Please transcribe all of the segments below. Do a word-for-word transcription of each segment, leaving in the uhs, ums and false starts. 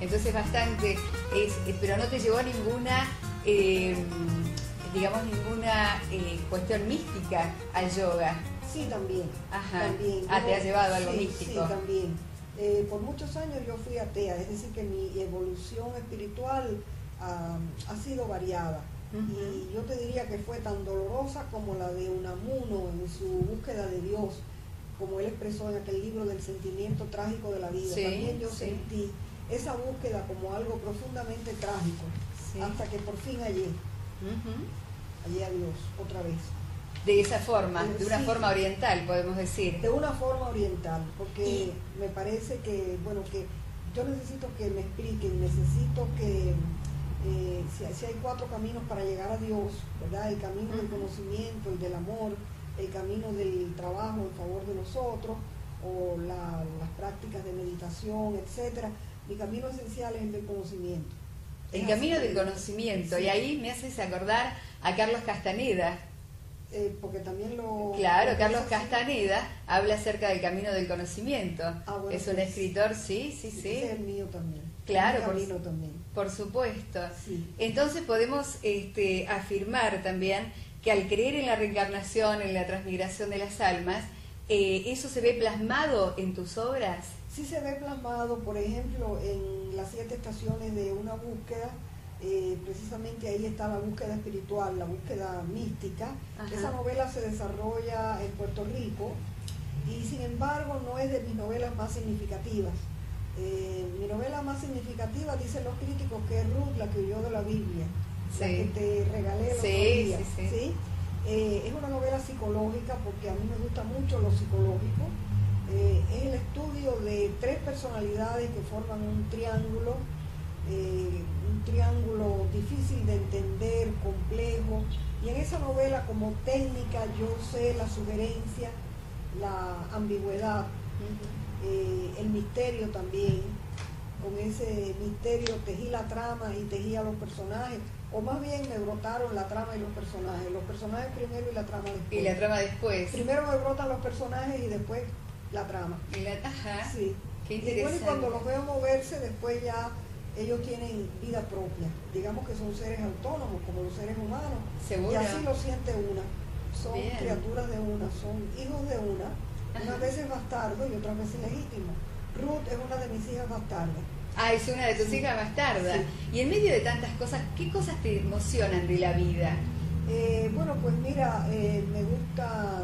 Entonces bastante, es, eh, pero no te llevó a ninguna, eh, digamos, ninguna eh, cuestión mística al yoga. Sí, también. Ajá. También. Ah, Yo, te ha llevado algo sí, místico. Sí, también. Eh, por muchos años yo fui atea, es decir, que mi evolución espiritual uh, ha sido variada. Uh-huh. Y yo te diría que fue tan dolorosa como la de Unamuno en su búsqueda de Dios, como él expresó en aquel libro del sentimiento trágico de la vida. Sí, también yo sí. sentí esa búsqueda como algo profundamente trágico, sí. hasta que por fin hallé, uh-huh. hallé a Dios otra vez. De esa forma, de una sí, forma oriental, podemos decir. De una forma oriental, porque y, me parece que, bueno, que yo necesito que me expliquen, necesito que, eh, si, si hay cuatro caminos para llegar a Dios, ¿verdad? El camino uh-huh. del conocimiento, el del amor, el camino del trabajo en favor de nosotros, o la, las prácticas de meditación, etcétera. Mi camino esencial es el del conocimiento. El es camino del conocimiento, sí. Y ahí me haces acordar a Carlos Castaneda. Eh, porque también lo... Claro, lo Carlos Castaneda habla acerca del camino del conocimiento. Ah, bueno, es un pues, escritor, sí, sí, sí. Ese es el mío también. Claro, el por, camino también. Por supuesto. Sí. Entonces podemos este, afirmar también que al creer en la reencarnación, en la transmigración de las almas, eh, ¿eso se ve plasmado en tus obras? Sí se ve plasmado, por ejemplo, en las siete estaciones de una búsqueda. Eh, precisamente ahí está la búsqueda espiritual, la búsqueda mística. Ajá. Esa novela se desarrolla en Puerto Rico y sin embargo no es de mis novelas más significativas. Eh, mi novela más significativa, dicen los críticos, que es Ruth, la que huyó de la Biblia, sí. la que te regalé el otro sí, día. Sí, sí. ¿Sí? Eh, es una novela psicológica porque a mí me gusta mucho lo psicológico. Eh, es el estudio de tres personalidades que forman un triángulo. Eh, un triángulo difícil de entender, complejo, y en esa novela como técnica yo sé la sugerencia, la ambigüedad, uh-huh. eh, el misterio también. Con ese misterio tejí la trama y tejí a los personajes, o más bien me brotaron la trama y los personajes, los personajes primero y la trama después. Y la trama después. Primero me brotan los personajes y después la trama. Y la, ajá. Sí. Qué interesante. Y bueno, y cuando los veo moverse, después ya ellos tienen vida propia, digamos que son seres autónomos como los seres humanos. ¿Seguro? Y así lo siente una, son Bien. criaturas de una, son hijos de una, Ajá. unas veces bastardos y otras veces legítimos. Ruth es una de mis hijas bastardas. Ah, es una de tus sí. hijas bastardas. Sí. Y en medio de tantas cosas, ¿qué cosas te emocionan de la vida? Eh, bueno, pues mira, eh, me gusta,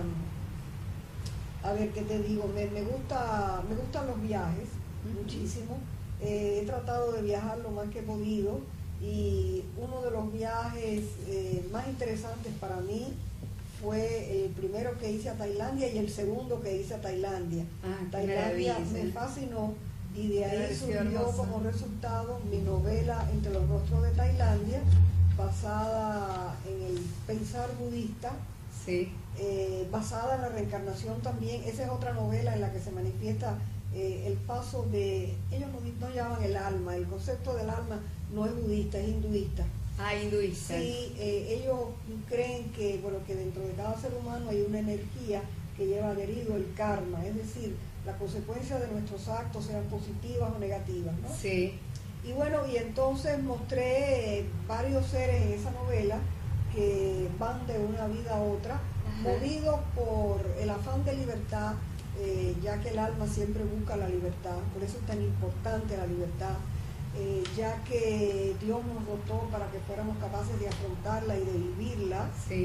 a ver qué te digo, me, me gusta, me gustan los viajes, uh-huh. muchísimo. Eh, he tratado de viajar lo más que he podido y uno de los viajes eh, más interesantes para mí fue el primero que hice a Tailandia y el segundo que hice a Tailandia. Ah, Tailandia me fascinó y de ahí surgió como resultado mi novela Entre los rostros de Tailandia, basada en el pensar budista, sí. eh, basada en la reencarnación también. Esa es otra novela en la que se manifiesta Eh, el paso de, ellos no, no llaman el alma, el concepto del alma no es budista, es hinduista. Ah, hinduista. Sí, eh, ellos creen que, bueno, que dentro de cada ser humano hay una energía que lleva adherido el karma, es decir, la consecuencia de nuestros actos, sean positivas o negativas, ¿no? Sí. Y bueno, y entonces mostré varios seres en esa novela que van de una vida a otra, ajá. movidos por el afán de libertad. Eh, ya que el alma siempre busca la libertad, por eso es tan importante la libertad, eh, ya que Dios nos dotó para que fuéramos capaces de afrontarla y de vivirla. Sí.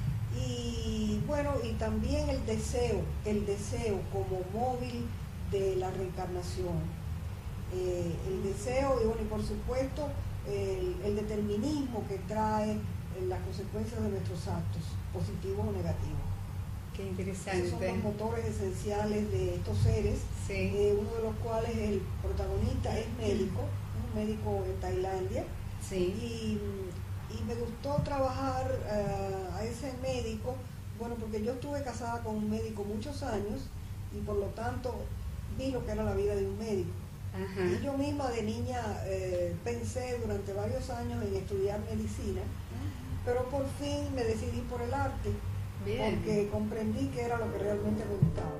Y bueno, y también el deseo, el deseo como móvil de la reencarnación. Eh, el deseo y bueno, y por supuesto el, el determinismo que trae eh, las consecuencias de nuestros actos, positivos o negativos. Qué interesante. Esos son los motores esenciales de estos seres, sí. eh, uno de los cuales el protagonista es médico, es un médico en Tailandia, sí. y, y me gustó trabajar uh, a ese médico, bueno, porque yo estuve casada con un médico muchos años y por lo tanto vi lo que era la vida de un médico. Ajá. Y yo misma de niña eh, pensé durante varios años en estudiar medicina, pero por fin me decidí por el arte. Bien. Porque comprendí que era lo que realmente me gustaba.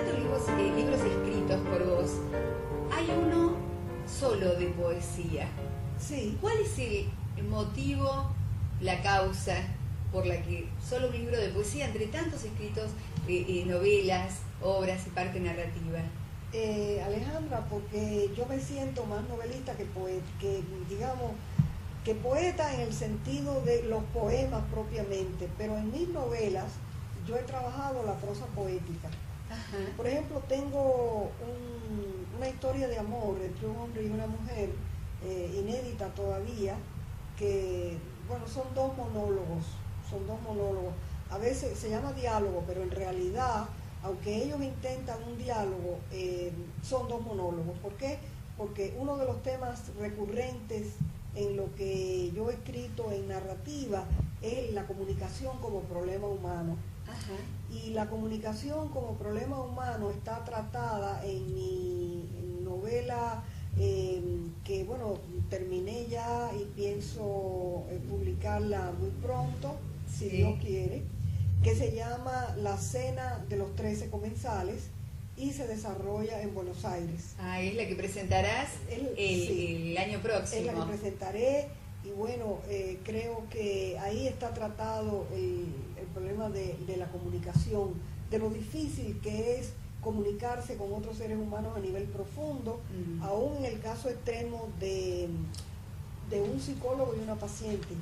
tantos libros, eh, libros escritos por vos, hay uno solo de poesía. Sí. ¿Cuál es el motivo, la causa por la que solo un libro de poesía entre tantos escritos, eh, eh, novelas, obras y parte narrativa? Eh, Alejandra, porque yo me siento más novelista que poeta, que digamos, que poeta en el sentido de los poemas propiamente, pero en mis novelas yo he trabajado la prosa poética. Ajá. Por ejemplo, tengo un, una historia de amor entre un hombre y una mujer, eh, inédita todavía, que, bueno, son dos monólogos, son dos monólogos. A veces se llama diálogo, pero en realidad, aunque ellos intentan un diálogo, eh, son dos monólogos. ¿Por qué? Porque uno de los temas recurrentes en lo que yo he escrito en narrativa es la comunicación como problema humano. Ajá. Y la comunicación como problema humano está tratada en mi novela, eh, que bueno, terminé ya y pienso eh, publicarla muy pronto, si Sí. Dios quiere, que se llama La Cena de los Trece Comensales y se desarrolla en Buenos Aires. Ah, es la que presentarás El- el, sí. el año Es próximo. la que presentaré y bueno, eh, creo que ahí está tratado el, el problema de, de la comunicación, de lo difícil que es comunicarse con otros seres humanos a nivel profundo, Mm. aún en el caso extremo de, de un psicólogo y una paciente,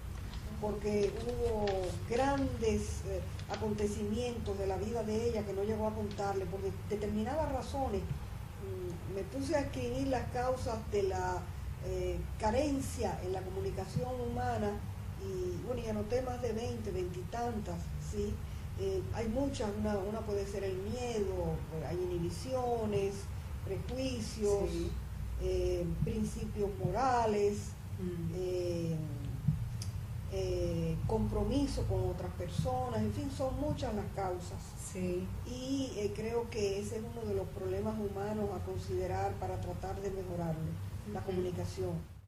porque hubo grandes eh, acontecimientos de la vida de ella que no llegó a contarle, por de- determinadas razones. Mm, me puse a escribir las causas de la eh, carencia en la comunicación humana y bueno, y anoté más de veinte, veintitantas, ¿sí? Eh, hay muchas, una, una puede ser el miedo, hay inhibiciones, prejuicios, Sí. eh, principios morales, Mm. eh, eh, compromiso con otras personas, en fin, son muchas las causas. Sí. Y eh, creo que ese es uno de los problemas humanos a considerar para tratar de mejorarlo, la Ujú. comunicación.